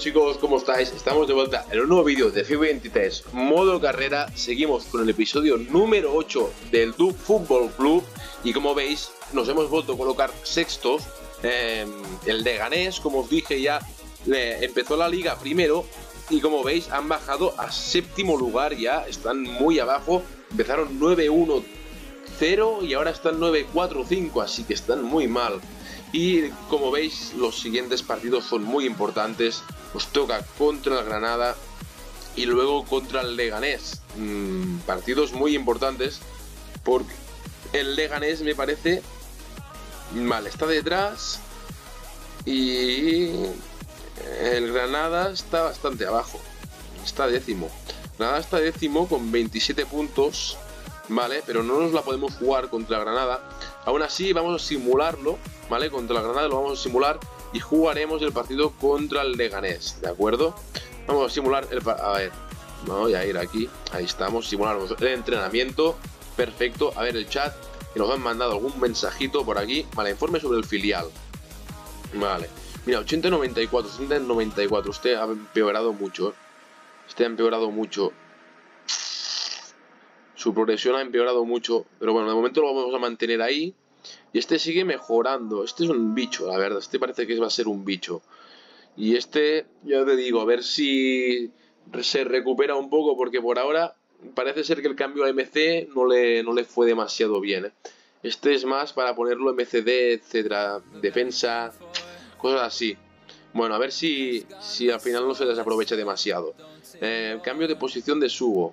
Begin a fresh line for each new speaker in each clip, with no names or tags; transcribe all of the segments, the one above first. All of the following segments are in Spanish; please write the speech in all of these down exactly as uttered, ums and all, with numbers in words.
chicos, ¿cómo estáis? Estamos de vuelta en un nuevo vídeo de FIFA veintitrés modo carrera. Seguimos con el episodio número ocho del Duke Football Club. Y como veis, nos hemos vuelto a colocar sextos. eh, El Leganés, como os dije ya, eh, empezó la liga primero. Y como veis, han bajado a séptimo lugar ya. Están muy abajo. Empezaron nueve uno cero y ahora están nueve cuatro cinco, así que están muy mal. Y como veis, los siguientes partidos son muy importantes. Os toca contra el Granada y luego contra el Leganés. Mm, partidos muy importantes porque el Leganés me parece mal, está detrás y el Granada está bastante abajo. Está décimo. Granada está décimo con veintisiete puntos. Vale, pero no nos la podemos jugar contra Granada. Aún así vamos a simularlo, ¿vale? Contra la Granada lo vamos a simular y jugaremos el partido contra el Leganés, ¿de acuerdo? Vamos a simular el... A ver, voy a ir aquí, ahí estamos, simulamos el entrenamiento, perfecto. A ver el chat, que nos han mandado algún mensajito por aquí. Vale, informe sobre el filial. Vale, mira, ochenta noventa y cuatro, ochenta noventa y cuatro, usted ha empeorado mucho, ¿eh? Este ha empeorado mucho. Su progresión ha empeorado mucho, pero bueno, de momento lo vamos a mantener ahí. Y este sigue mejorando. Este es un bicho, la verdad. Este parece que va a ser un bicho. Y este, ya te digo, a ver si se recupera un poco, porque por ahora parece ser que el cambio a M C no le, no le fue demasiado bien, ¿eh? Este es más para ponerlo M C D, etcétera, defensa, cosas así. Bueno, a ver si, si al final no se desaprovecha demasiado. Eh, cambio de posición de Sugo.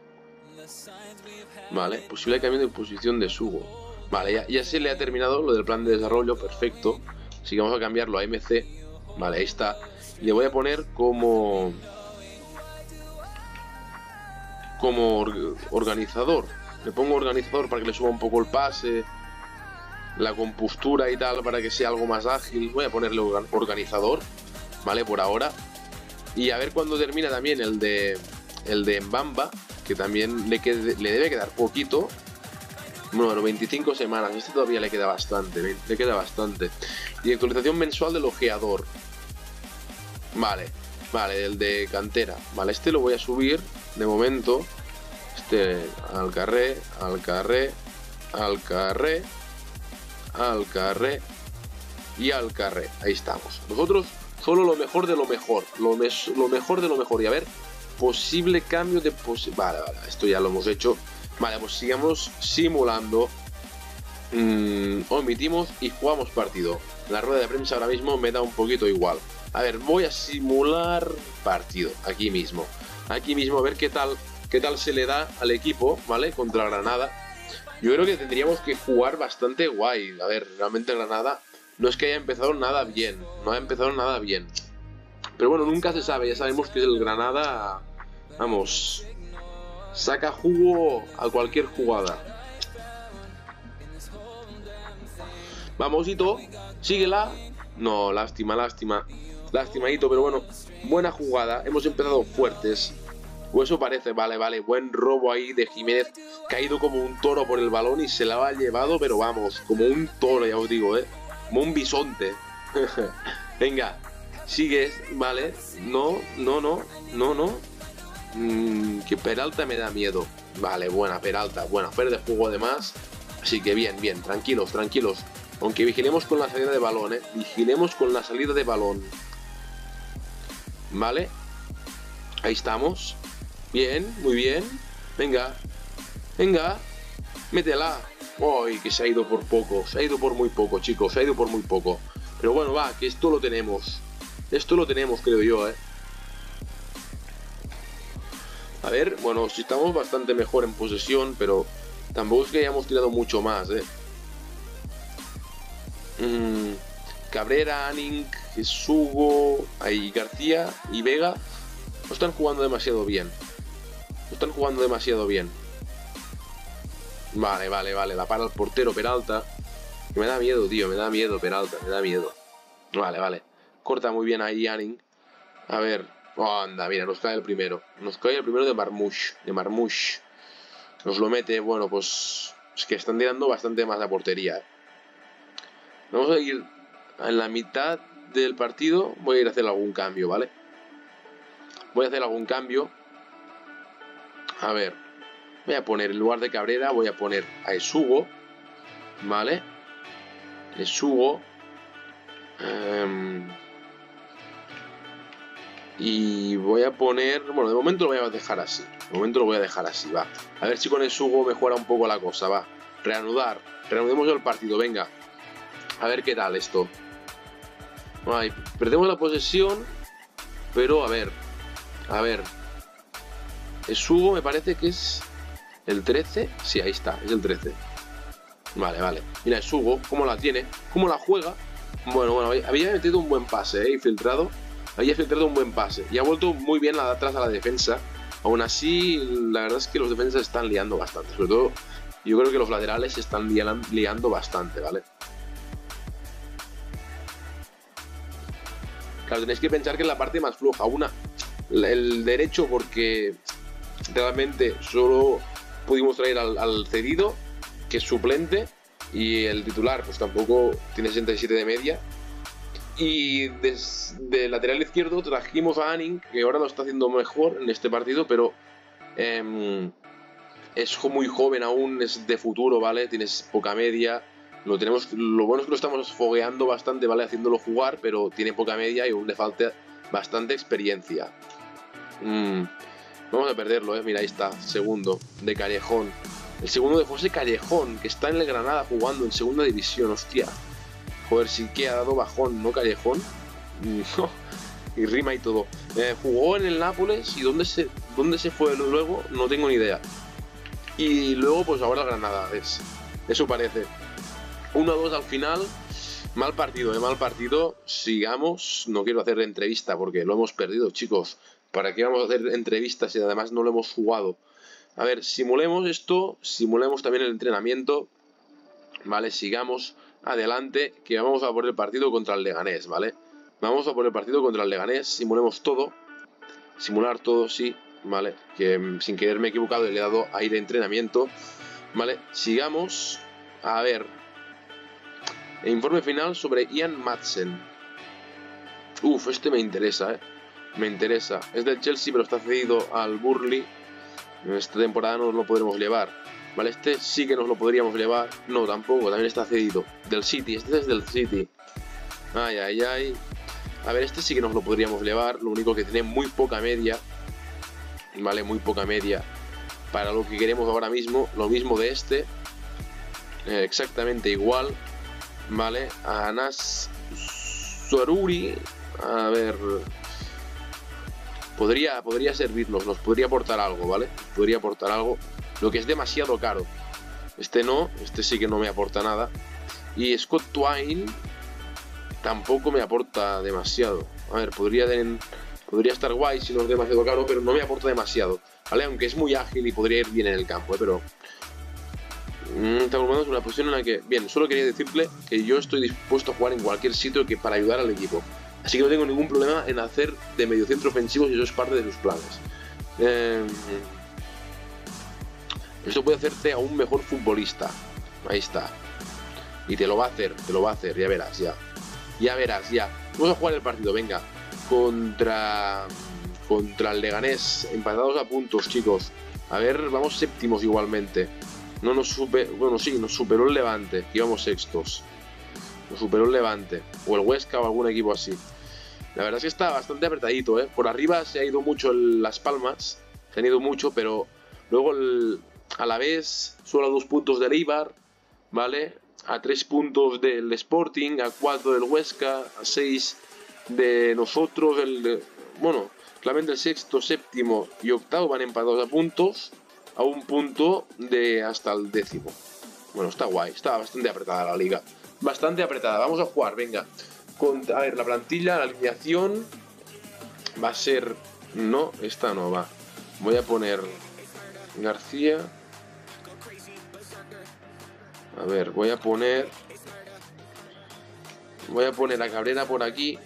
Vale, posible cambio de posición de Sugo. Vale, ya, ya se le ha terminado lo del plan de desarrollo, perfecto. Así que vamos a cambiarlo a M C. Vale, ahí está. Y le voy a poner como... Como or organizador. Le pongo organizador para que le suba un poco el pase, la compostura y tal, para que sea algo más ágil. Voy a ponerle organizador, vale, por ahora. Y a ver cuándo termina también el de... El de Mbamba, que también le, quede, le debe quedar poquito. Bueno, veinticinco semanas. Este todavía le queda bastante. Le queda bastante. Y actualización mensual del ojeador. Vale, vale, el de cantera. Vale, este lo voy a subir de momento. Este al carré, al carré, al carré, al carré y al carré. Ahí estamos. Nosotros solo lo mejor de lo mejor. Lo, me lo mejor de lo mejor. Y a ver, posible cambio de posi vale, vale, esto ya lo hemos hecho. Vale, pues sigamos simulando. mm, Omitimos y jugamos partido. La rueda de prensa ahora mismo me da un poquito igual. A ver, voy a simular partido aquí mismo. Aquí mismo, a ver qué tal qué tal se le da al equipo, ¿vale? Contra Granada. Yo creo que tendríamos que jugar bastante guay. A ver, realmente Granada no es que haya empezado nada bien. No ha empezado nada bien. Pero bueno, nunca se sabe, ya sabemos que el Granada, vamos, saca jugo a cualquier jugada. Vamos, Hito, síguela. No, lástima, lástima, lástima, Hito, pero bueno, buena jugada, hemos empezado fuertes. O eso parece, vale, vale, buen robo ahí de Jiménez, caído como un toro por el balón y se la ha llevado, pero vamos, como un toro, ya os digo, eh, como un bisonte. Venga. Sigues, vale, no, no, no, no, no. Mm, que Peralta me da miedo. Vale, buena Peralta, buena fuera de juego además. Así que bien, bien, tranquilos, tranquilos. Aunque vigilemos con la salida de balón, eh. Vigilemos con la salida de balón. Vale. Ahí estamos. Bien, muy bien. Venga, venga, métela. Uy, que se ha ido por poco, se ha ido por muy poco, chicos, se ha ido por muy poco. Pero bueno, va, que esto lo tenemos. Esto lo tenemos, creo yo, ¿eh? A ver, bueno, si estamos bastante mejor en posesión, pero tampoco es que hayamos tirado mucho más, ¿eh? Mm, Cabrera, Anning, Sugo, ahí García y Vega no están jugando demasiado bien. No están jugando demasiado bien. Vale, vale, vale. La para el portero Peralta. Me da miedo, tío, me da miedo Peralta, me da miedo. Vale, vale. Corta muy bien ahí Anning. A ver. Oh, anda, mira, nos cae el primero. Nos cae el primero de Marmoush. De Marmoush. Nos lo mete. Bueno, pues... Es que están tirando bastante más la portería. Vamos a ir en la mitad del partido. Voy a ir a hacer algún cambio, ¿vale? Voy a hacer algún cambio. A ver, voy a poner en lugar de Cabrera, voy a poner a Esugo, ¿vale? Esugo. Um, y voy a poner, bueno, de momento lo voy a dejar así. De momento lo voy a dejar así, va. A ver si con Esugo mejora un poco la cosa, va. Reanudar. Reanudemos el partido, venga. A ver qué tal esto. Ay, perdemos la posesión, pero a ver. A ver. Esugo me parece que es el trece. Sí, ahí está, es el trece. Vale, vale. Mira, Esugo, cómo la tiene, cómo la juega. Bueno, bueno, había metido un buen pase, ¿eh? Infiltrado. Había filtrado un buen pase. Y ha vuelto muy bien atrás a la defensa. Aún así, la verdad es que los defensas están liando bastante. Sobre todo, yo creo que los laterales se están liando bastante, ¿vale? Claro, tenéis que pensar que es la parte más floja. Una, el derecho, porque realmente solo pudimos traer al, al cedido, que es suplente, y el titular pues tampoco tiene sesenta y siete de media. Y desde lateral izquierdo trajimos a Anning, que ahora lo está haciendo mejor en este partido, pero eh, es muy joven aún, es de futuro, ¿vale? Tienes poca media. Lo, tenemos, lo bueno es que lo estamos fogueando bastante, ¿vale? Haciéndolo jugar, pero tiene poca media y aún le falta bastante experiencia. Mm, vamos a perderlo, ¿eh? Mira, ahí está, segundo de Callejón. El segundo de José Callejón, que está en el Granada jugando en segunda división, hostia. Joder, sí que ha dado bajón, ¿no, Callejón? Y rima y todo. Eh, jugó en el Nápoles y ¿dónde se, dónde se fue luego? No tengo ni idea. Y luego, pues ahora el Granada, es, eso parece. uno a dos al final. Mal partido, eh, mal partido. Sigamos. No quiero hacer entrevista porque lo hemos perdido, chicos. ¿Para qué vamos a hacer entrevistas si además no lo hemos jugado? A ver, simulemos esto. Simulemos también el entrenamiento. Vale, sigamos adelante, que vamos a por el partido contra el Leganés, ¿vale? Vamos a por el partido contra el Leganés. Simulemos todo. Simular todo, sí, ¿vale? Que sin querer me he equivocado y le he dado ahí de entrenamiento. ¿Vale? Sigamos. A ver. El informe final sobre Ian Madsen. Uf, este me interesa, ¿eh? Me interesa. Es del Chelsea, pero está cedido al Burnley. Esta temporada no lo podremos llevar. Vale, este sí que nos lo podríamos llevar. No, tampoco, también está cedido. Del City, este es del City. Ay, ay, ay. A ver, este sí que nos lo podríamos llevar. Lo único que tiene muy poca media. Vale, muy poca media para lo que queremos ahora mismo. Lo mismo de este. Eh, exactamente igual. Vale, a Anas Soruri. A ver. Podría, podría servirnos, nos podría aportar algo, ¿vale? Podría aportar algo. Lo que es demasiado caro. Este no, este sí que no me aporta nada. Y Scott Twine tampoco me aporta demasiado. A ver, podría, tener, podría estar guay si no es demasiado caro, pero no me aporta demasiado, ¿vale? Aunque es muy ágil y podría ir bien en el campo, ¿eh? Pero mmm, estamos en una posición en la que... Bien, solo quería decirle que yo estoy dispuesto a jugar en cualquier sitio que para ayudar al equipo. Así que no tengo ningún problema en hacer de mediocentro ofensivo si eso es parte de sus planes. Eh... Esto puede hacerte a un mejor futbolista. Ahí está. Y te lo va a hacer, te lo va a hacer, ya verás, ya. Ya verás, ya. Vamos a jugar el partido, venga. Contra... Contra el Leganés. Empatados a puntos, chicos. A ver, vamos séptimos igualmente. No nos superó... Bueno, sí, nos superó el Levante. Íbamos sextos. Nos superó el Levante. O el Huesca o algún equipo así. La verdad es que está bastante apretadito, ¿eh? Por arriba se ha ido mucho el, Las Palmas. Se han ido mucho, pero... Luego el... A la vez, solo a dos puntos del Eibar, ¿vale? A tres puntos del Sporting, a cuatro del Huesca, a seis de nosotros, el de, bueno, claramente el sexto, séptimo y octavo van empatados a puntos, a un punto de hasta el décimo. Bueno, está guay, está bastante apretada la liga, bastante apretada. Vamos a jugar, venga. Con, a ver, la plantilla, la alineación va a ser, no, esta no va. Voy a poner García. A ver, voy a poner... Voy a poner a Cabrera por aquí.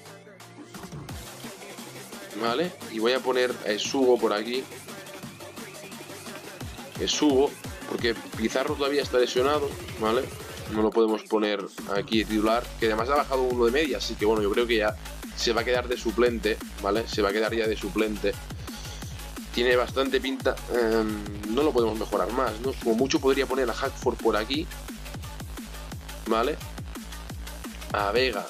Vale, y voy a poner a Esugo por aquí. Esugo, porque Pizarro todavía está lesionado, ¿vale? No lo podemos poner aquí de titular, que además ha bajado uno de media, así que bueno, yo creo que ya se va a quedar de suplente, ¿vale? Se va a quedar ya de suplente. tiene bastante pinta. Eh, no lo podemos mejorar más, ¿no? Como mucho podría poner a Hackford por aquí. Vale. A Vega.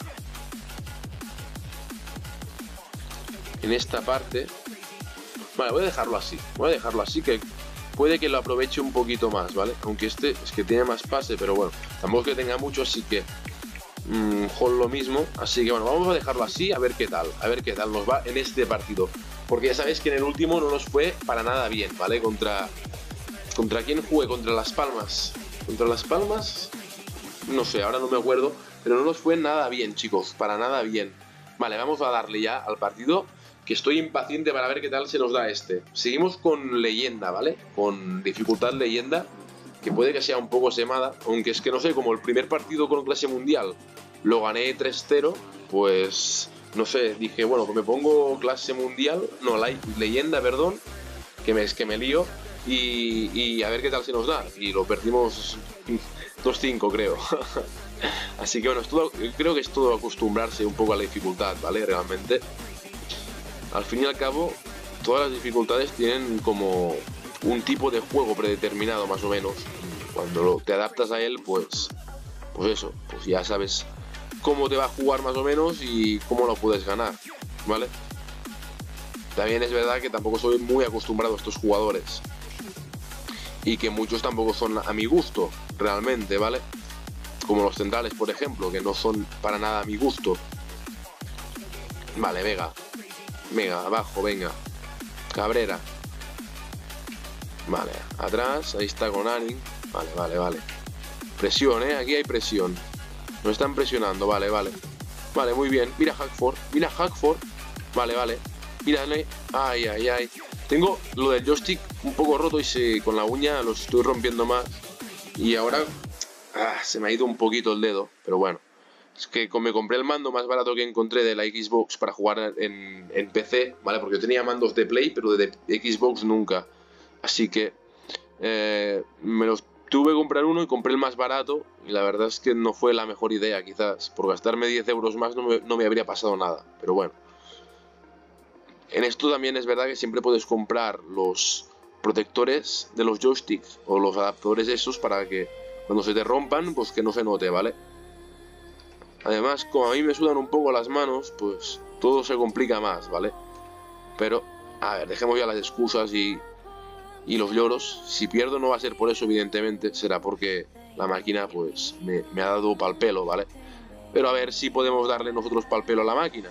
En esta parte. Vale, voy a dejarlo así. Voy a dejarlo así, que puede que lo aproveche un poquito más, ¿vale? Aunque este es que tiene más pase, pero bueno, tampoco es que tenga mucho, así que mmm, hold lo mismo. Así que bueno, vamos a dejarlo así, a ver qué tal, a ver qué tal nos va en este partido. Porque ya sabéis que en el último no nos fue para nada bien, ¿vale? Contra... ¿Contra quién jugué? Contra Las Palmas. ¿Contra Las Palmas? No sé, ahora no me acuerdo, pero no nos fue nada bien, chicos, para nada bien. Vale, vamos a darle ya al partido, que estoy impaciente para ver qué tal se nos da este. Seguimos con leyenda, ¿vale? Con dificultad leyenda, que puede que sea un poco semada, aunque es que no sé, como el primer partido con clase mundial lo gané tres cero, pues no sé, dije, bueno, pues me pongo clase mundial, no, la, leyenda, perdón, que me, es que me lío, y, y a ver qué tal se nos da. Y lo perdimos dos cinco, creo. Así que bueno, es todo, creo que es todo acostumbrarse un poco a la dificultad, ¿vale? Realmente. Al fin y al cabo, todas las dificultades tienen como un tipo de juego predeterminado, más o menos. Cuando te adaptas a él, pues, pues eso, pues ya sabes cómo te va a jugar más o menos y cómo lo puedes ganar, ¿vale? También es verdad que tampoco soy muy acostumbrado a estos jugadores y que muchos tampoco son a mi gusto, realmente, ¿vale? Como los centrales, por ejemplo, que no son para nada a mi gusto. Vale, Vega. Venga, abajo, venga. Cabrera. Vale, atrás, ahí está con Anin. Vale, vale, vale. Presión, ¿eh? Aquí hay presión. Nos están presionando, vale, vale. Vale, muy bien. Mira Hackford, mira Hackford. Vale, vale. Mírale. Ay, ay, ay. Tengo lo del joystick un poco roto y se, con la uña lo estoy rompiendo más. Y ahora ah, se me ha ido un poquito el dedo, pero bueno. Es que me compré el mando más barato que encontré de la Xbox para jugar en, en P C, ¿vale? Porque yo tenía mandos de Play, pero de, de Xbox nunca. Así que eh, me los tuve que comprar uno y compré el más barato. Y la verdad es que no fue la mejor idea, quizás. Por gastarme diez euros más no me, no me habría pasado nada. Pero bueno. En esto también es verdad que siempre puedes comprar los protectores de los joysticks o los adaptadores esos para que cuando se te rompan, pues que no se note, ¿vale? Además, como a mí me sudan un poco las manos, pues todo se complica más, ¿vale? Pero, a ver, dejemos ya las excusas y, y los lloros. Si pierdo no va a ser por eso, evidentemente, será porque la máquina, pues, me, me ha dado pal pelo, ¿vale? Pero a ver si podemos darle nosotros pal pelo a la máquina.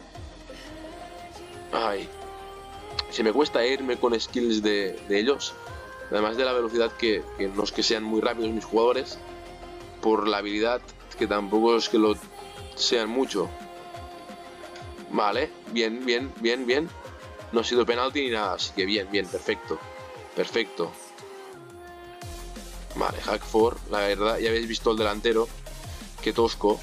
Ay, se me cuesta irme con skills de, de ellos. Además de la velocidad, que, que no es que sean muy rápidos mis jugadores, por la habilidad, que tampoco es que lo sean mucho. Vale, bien, bien, bien, bien. No ha sido penalti ni nada, así que bien, bien, perfecto. Perfecto. Vale, Hackford, la verdad, ya habéis visto el delantero. Qué tosco.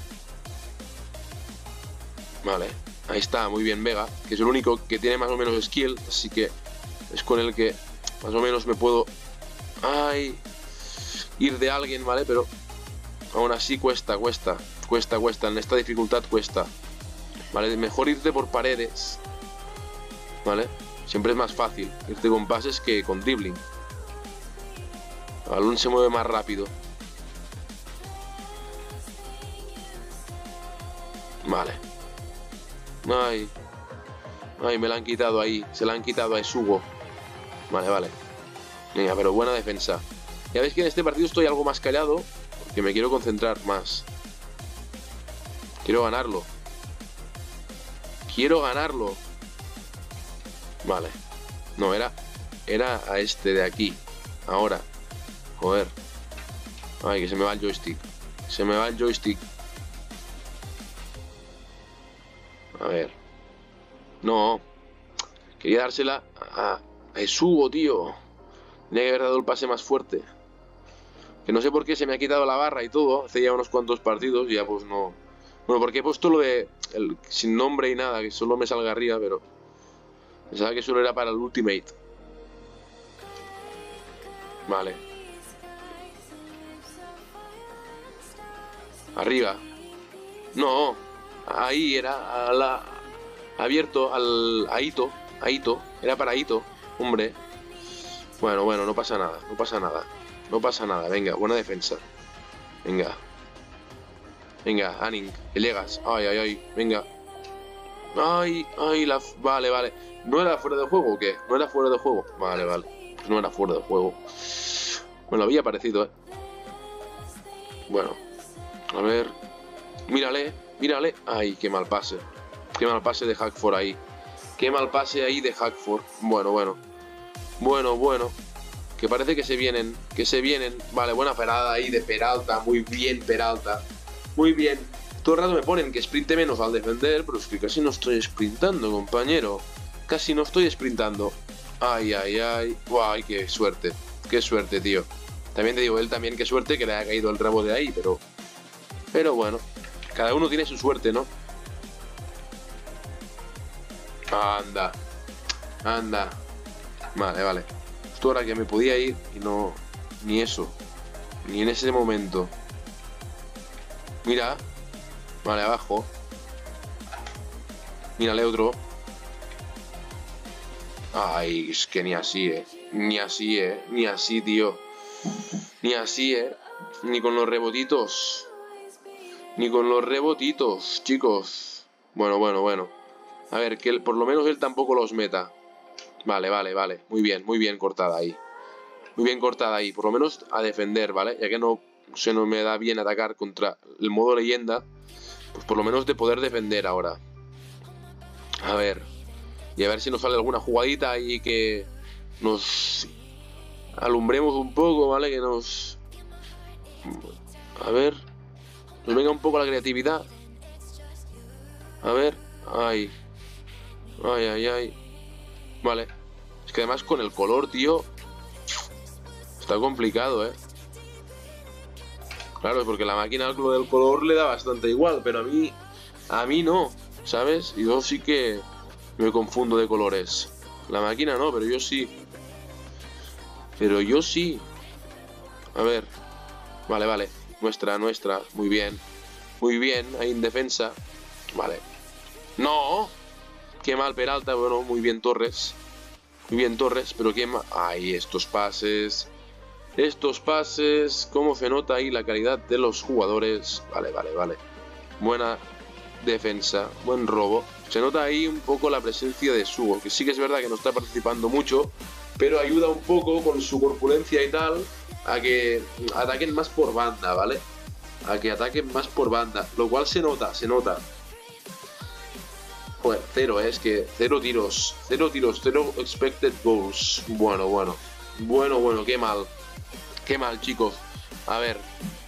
Vale, ahí está, muy bien Vega, que es el único que tiene más o menos skill, así que es con el que más o menos me puedo ay, ir de alguien, ¿vale? Pero aún así cuesta, cuesta. Cuesta, cuesta, en esta dificultad cuesta. Vale, mejor irte por paredes. Vale, siempre es más fácil irte con pases que con dribbling. El balón se mueve más rápido. Vale. Ay. Ay, me la han quitado ahí. Se la han quitado a Esugo. Vale, vale. Venga, pero buena defensa. Ya veis que en este partido estoy algo más callado, porque me quiero concentrar más. Quiero ganarlo. Quiero ganarlo. Vale. No, era... Era a este de aquí. Ahora. Joder. Ay, que se me va el joystick. Se me va el joystick. A ver. No. Quería dársela a... a Esugo, tío. Tenía que haber dado el pase más fuerte. Que no sé por qué se me ha quitado la barra y todo. Hace ya unos cuantos partidos y ya pues no... Bueno, porque he puesto lo de el, sin nombre y nada, que solo me salga arriba, pero pensaba que solo era para el Ultimate. Vale. Arriba. No, ahí era a la, abierto al a Ito, a Ito, era para Ito. Hombre. Bueno, bueno, no pasa nada, no pasa nada. No pasa nada, venga, buena defensa. Venga. Venga, Anning, que llegas. Ay, ay, ay, venga. Ay, ay, la... Vale, vale. ¿No era fuera de juego o qué? ¿No era fuera de juego? Vale, vale. Pues no era fuera de juego. Bueno, había parecido, ¿eh? Bueno. A ver. Mírale, mírale. Ay, qué mal pase. Qué mal pase de Hackford ahí. Qué mal pase ahí de Hackford. Bueno, bueno. Bueno, bueno. Que parece que se vienen. Que se vienen. Vale, buena parada ahí de Peralta. Muy bien, Peralta. Muy bien. Todo el rato me ponen que sprinte menos al defender, pero es que casi no estoy sprintando, compañero. Casi no estoy sprintando. Ay, ay, ay. Guay, qué suerte. Qué suerte, tío. También te digo, él también qué suerte que le haya caído el rabo de ahí, pero... Pero bueno. Cada uno tiene su suerte, ¿no? Anda. Anda. Vale, vale. Esto ahora que me podía ir y no... Ni eso. Ni en ese momento. Mira. Vale, abajo. Mírale otro. Ay, es que ni así, eh. Ni así, eh. Ni así, tío. Ni así, eh. Ni con los rebotitos. Ni con los rebotitos, chicos. Bueno, bueno, bueno. A ver, que él, por lo menos él tampoco los meta. Vale, vale, vale. Muy bien, muy bien cortada ahí. Muy bien cortada ahí. Por lo menos a defender, ¿vale? Ya que no se no me da bien atacar contra el modo leyenda. Pues por lo menos de poder defender ahora. A ver. Y a ver si nos sale alguna jugadita ahí que nos alumbremos un poco, ¿vale? Que nos... A ver. Nos venga un poco la creatividad. A ver. Ay. Ay, ay, ay. Vale. Es que además con el color, tío... Está complicado, ¿eh? Claro, es porque la máquina lo del color le da bastante igual, pero a mí... A mí no, ¿sabes? Y yo sí que me confundo de colores. La máquina no, pero yo sí. Pero yo sí. A ver. Vale, vale. Nuestra, nuestra. Muy bien. Muy bien. Ahí en defensa. Vale. ¡No! Qué mal Peralta. Bueno, muy bien Torres. Muy bien Torres, pero qué mal... Ay, estos pases... Estos pases, cómo se nota ahí la calidad de los jugadores. Vale, vale, vale. Buena defensa, buen robo. Se nota ahí un poco la presencia de Sugo, que sí que es verdad que no está participando mucho, pero ayuda un poco con su corpulencia y tal a que ataquen más por banda, ¿vale? A que ataquen más por banda, lo cual se nota, se nota. Joder, cero, ¿eh? Es que cero tiros, cero tiros, cero expected goals. Bueno, bueno, bueno, bueno, qué mal. Qué mal, chicos. A ver.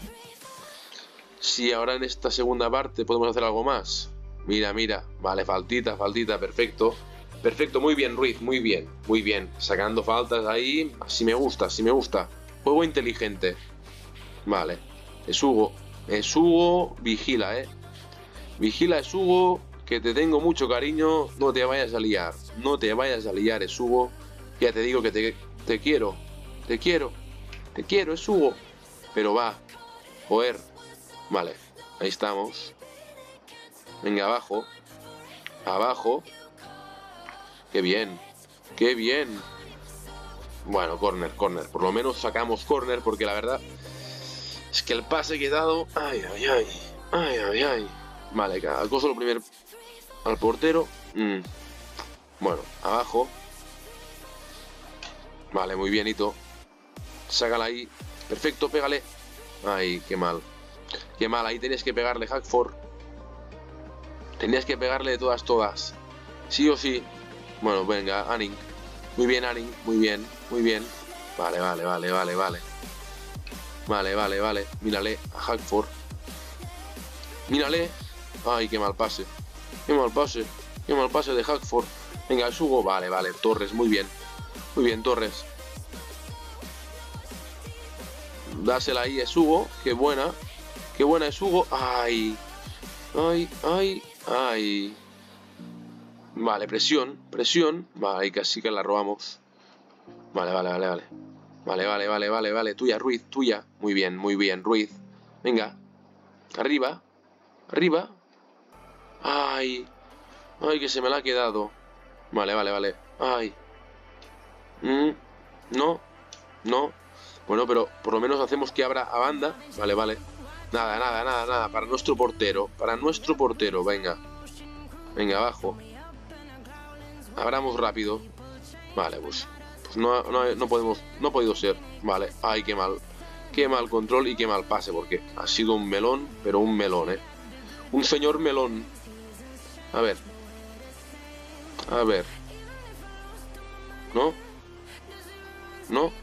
Si ahora en esta segunda parte podemos hacer algo más. Mira, mira. Vale, faltita, faltita. Perfecto. Perfecto, muy bien, Ruiz. Muy bien, muy bien. Sacando faltas ahí. Así me gusta, así me gusta. Juego inteligente. Vale. Es Hugo. Es Hugo. Vigila, eh. Vigila, es Hugo. Que te tengo mucho cariño. No te vayas a liar. No te vayas a liar, es Hugo. Ya te digo que te, te quiero. Te quiero. Te quiero, es Hugo. Pero va. Joder. Vale. Ahí estamos. Venga, abajo. Abajo. Qué bien. Qué bien. Bueno, corner, corner. Por lo menos sacamos corner porque la verdad es que el pase que he dado... Ay, ay, ay. Ay, ay, ay. Vale, acoso lo primero al portero. Mm. Bueno, abajo. Vale, muy bien, Ito. Sácala ahí. Perfecto, pégale. Ay, qué mal. Qué mal, ahí tenías que pegarle, Hackford. Tenías que pegarle de todas, todas. Sí o sí. Bueno, venga, Anning. Muy bien, Anning. Muy bien, muy bien. Vale, vale, vale, vale, vale. Vale, vale, vale. Mírale a Hackford. Mírale. Ay, qué mal pase. Qué mal pase. Qué mal pase de Hackford. Venga, es Hugo. Vale, vale. Torres, muy bien. Muy bien, Torres. Dásela ahí, es Hugo. Qué buena. Qué buena es Hugo. Ay. Ay, ay, ay. Vale, presión. Presión. Vale, casi que la robamos. Vale, vale, vale, vale. Vale, vale, vale, vale, vale. Tuya, Ruiz, tuya. Muy bien, muy bien, Ruiz. Venga. Arriba. Arriba. Ay. Ay, que se me la ha quedado. Vale, vale, vale. Ay. Mm, no, no. Bueno, pero por lo menos hacemos que abra a banda. Vale, vale. Nada, nada, nada, nada. Para nuestro portero. Para nuestro portero, venga. Venga, abajo. Abramos rápido. Vale, pues, pues no, no, no podemos, no ha podido ser. Vale, ay, qué mal. Qué mal control y qué mal pase, porque ha sido un melón, pero un melón, ¿eh? Un señor melón. A ver. A ver. ¿No? ¿No?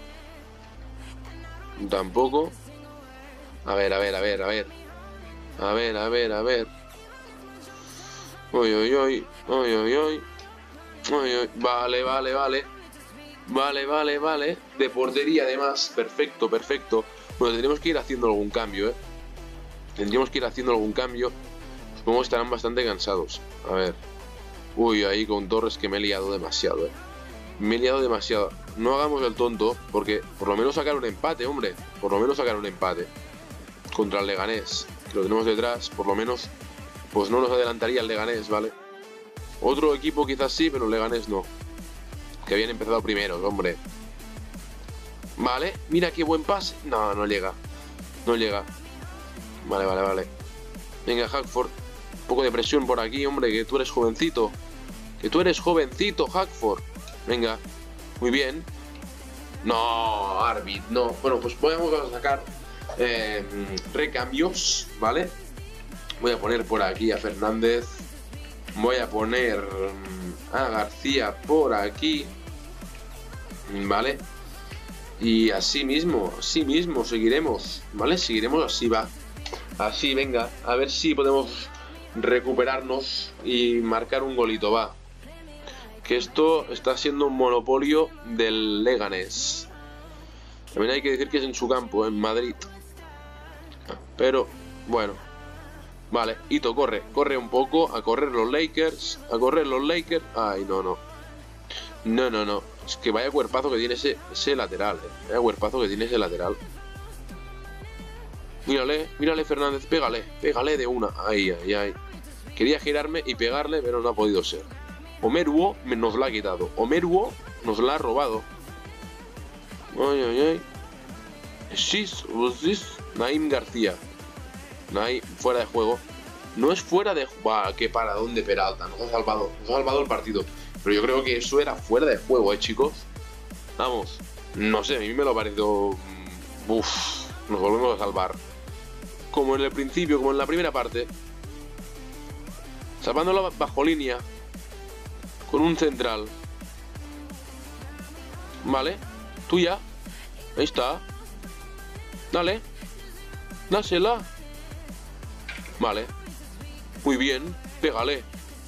Tampoco. A ver, a ver, a ver, a ver. A ver, a ver, a ver. Uy, uy, uy. Uy, uy, uy. Uy, uy. Vale, vale, vale. Vale, vale, vale. De portería además. Perfecto, perfecto. Bueno, tendríamos que ir haciendo algún cambio, ¿eh? Tendríamos que ir haciendo algún cambio. Supongo que estarán bastante cansados. A ver. Uy, ahí con Torres que me he liado demasiado, ¿eh? Me he liado demasiado. No hagamos el tonto, porque por lo menos sacar un empate, hombre. Por lo menos sacar un empate. Contra el Leganés, que lo tenemos detrás, por lo menos, pues no nos adelantaría el Leganés, ¿vale? Otro equipo quizás sí, pero el Leganés no. Que habían empezado primeros, hombre. Vale, mira qué buen pase. No, no llega. No llega. Vale, vale, vale. Venga, Hackford. Un poco de presión por aquí, hombre, que tú eres jovencito. Que tú eres jovencito, Hackford. Venga. Muy bien. No, Arbit, no. Bueno, pues vamos a sacar eh, recambios, ¿vale? Voy a poner por aquí a Fernández. Voy a poner a García por aquí. ¿Vale? Y así mismo, así mismo seguiremos, ¿vale? Seguiremos así, va. Así, venga, a ver si podemos recuperarnos y marcar un golito, va. Que esto está siendo un monopolio del Leganés. También hay que decir que es en su campo, en Madrid. Pero, bueno. Vale, Ito, corre, corre un poco, a correr los Lakers, a correr los Lakers. Ay, no, no. No, no, no. Es que vaya cuerpazo que tiene ese, ese lateral, eh. Vaya cuerpazo que tiene ese lateral. Mírale, mírale Fernández, pégale, pégale de una. Ay, ay, ay. Quería girarme y pegarle, pero no ha podido ser. Omeruo nos la ha quitado. Omeruo nos la ha robado. Ay, ay, ay. She's, was this? Naim García. Naim, fuera de juego. No es fuera de juego. Bah, qué paradón de Peralta. Nos ha salvado. Nos ha salvado el partido. Pero yo creo que eso era fuera de juego, ¿eh, chicos? Vamos. No sé, a mí me lo ha parecido... Uff, nos volvemos a salvar. Como en el principio, como en la primera parte. Salvándola bajo línea. Con un central. Vale. Tuya. Ahí está. Dale. Dásela. Vale. Muy bien. Pégale.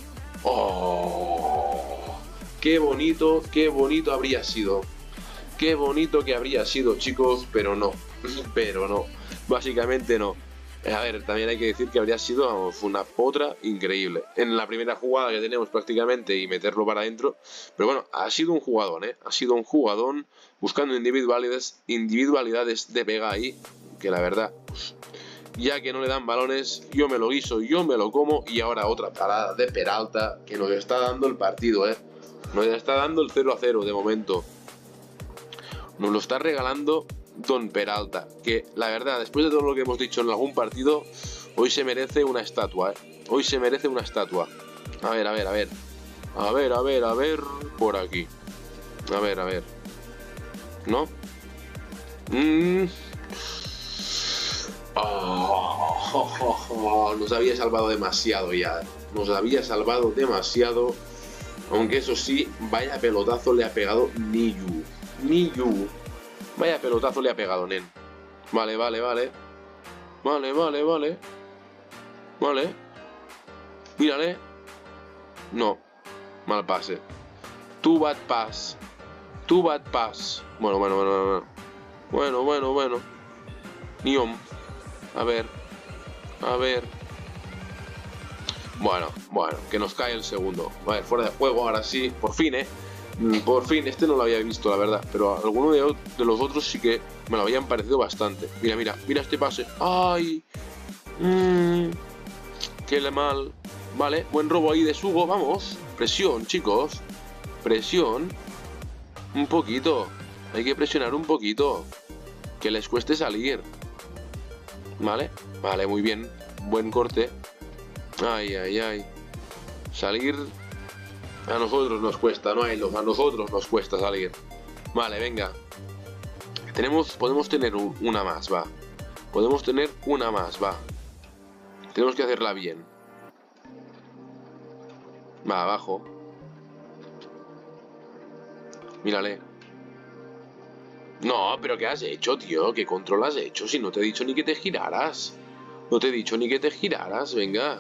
Oh. Qué bonito, qué bonito habría sido. Qué bonito que habría sido, chicos. Pero no. Pero no. Básicamente no. A ver, también hay que decir que habría sido vamos, una potra increíble. En la primera jugada que tenemos prácticamente y meterlo para adentro. Pero bueno, ha sido un jugadón, ¿eh? Ha sido un jugadón buscando individualidades, individualidades de pega ahí. Que la verdad, pues, ya que no le dan balones, yo me lo guiso, yo me lo como. Y ahora otra parada de Peralta que nos está dando el partido, ¿eh? Nos está dando el cero a cero de momento. Nos lo está regalando Don Peralta, que la verdad, después de todo lo que hemos dicho en algún partido, hoy se merece una estatua, ¿eh? Hoy se merece una estatua. A ver, a ver, a ver. A ver, a ver, a ver. Por aquí. A ver, a ver. ¿No? Mm. Oh, oh, oh, oh. Nos había salvado demasiado ya. Nos había salvado demasiado. Aunque eso sí, vaya pelotazo le ha pegado Niyu. Niyu. Vaya pelotazo le ha pegado, nen. Vale, vale, vale. Vale, vale, vale. Vale. Mírale. No. Mal pase. Too bad pass. Too bad pass. Bueno, bueno, bueno, bueno. Bueno, bueno, bueno. Niom. A ver. A ver. Bueno, bueno. Que nos cae el segundo. Vale, fuera de juego. Ahora sí. Por fin, eh. Por fin, este no lo había visto, la verdad. Pero alguno de, de los otros sí que me lo habían parecido bastante. Mira, mira, mira este pase. ¡Ay! Mmm, ¡qué mal! Vale, buen robo ahí de Sugo, vamos. Presión, chicos. Presión. Un poquito. Hay que presionar un poquito. Que les cueste salir. ¿Vale? Vale, muy bien. Buen corte. Ay, ay, ay. Salir... A nosotros nos cuesta, no a ellos. A nosotros nos cuesta salir. Vale, venga. Tenemos... Podemos tener un, una más, va. Podemos tener una más, va. Tenemos que hacerla bien. Va, abajo. Mírale. No, pero ¿qué has hecho, tío? ¿Qué control has hecho? Si no te he dicho ni que te giraras. No te he dicho ni que te giraras, venga.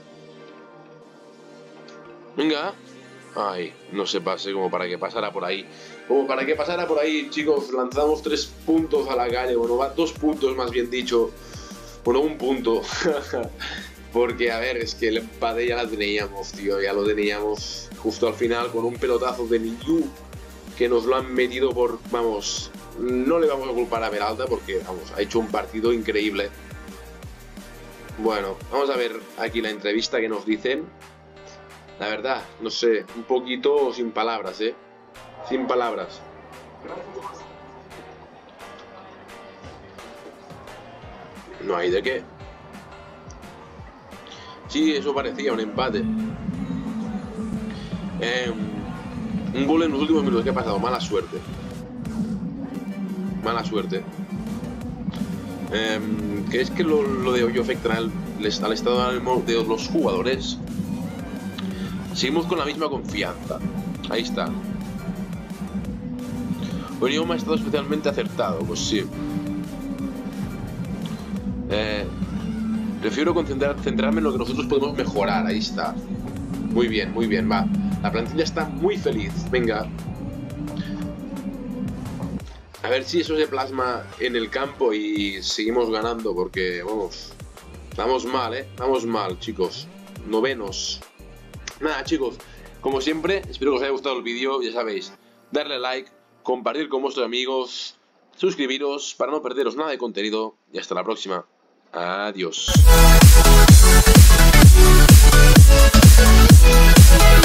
Venga. Ay, no se pase como para que pasara por ahí. Como para que pasara por ahí, chicos. Lanzamos tres puntos a la calle. Bueno, va dos puntos más bien dicho. Bueno, un punto. Porque, a ver, es que el empate ya la teníamos, tío. Ya lo teníamos justo al final con un pelotazo de Niyu. Que nos lo han metido por... Vamos, no le vamos a culpar a Peralta porque, vamos, ha hecho un partido increíble. Bueno, vamos a ver aquí la entrevista que nos dicen. La verdad, no sé, un poquito sin palabras, ¿eh? Sin palabras. No hay de qué. Sí, eso parecía un empate. Eh, un gol en los últimos minutos. ¿Qué ha pasado? Mala suerte. Mala suerte. Eh, ¿Crees que lo, lo de hoy afectará al, al estado de ánimo de los jugadores? Seguimos con la misma confianza. Ahí está. Hoy no me ha estado especialmente acertado. Pues sí. Eh, prefiero concentrar, centrarme en lo que nosotros podemos mejorar. Ahí está. Muy bien, muy bien. Va. La plantilla está muy feliz. Venga. A ver si eso se plasma en el campo y seguimos ganando. Porque, vamos, vamos mal, ¿eh? Vamos mal, chicos. Novenos. Nada, chicos, como siempre, espero que os haya gustado el vídeo. Ya sabéis, darle like, compartir con vuestros amigos, suscribiros para no perderos nada de contenido. Y hasta la próxima. Adiós.